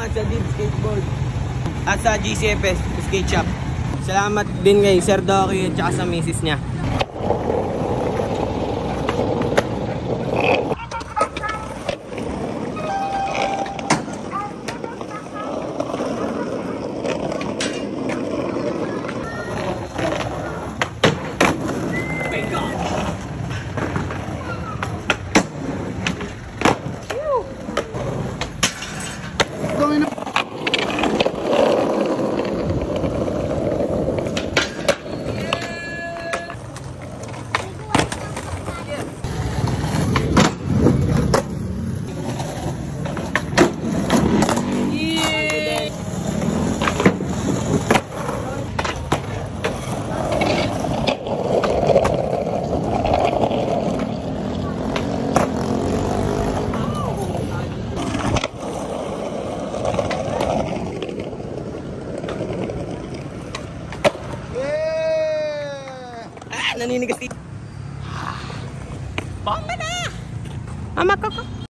salamat sa Deep Skateboard at sa GCFS Skate Shop. Salamat din kay Sir Doki at saka sa misis niya. Naninigas dito. Bhombana! Amak ako.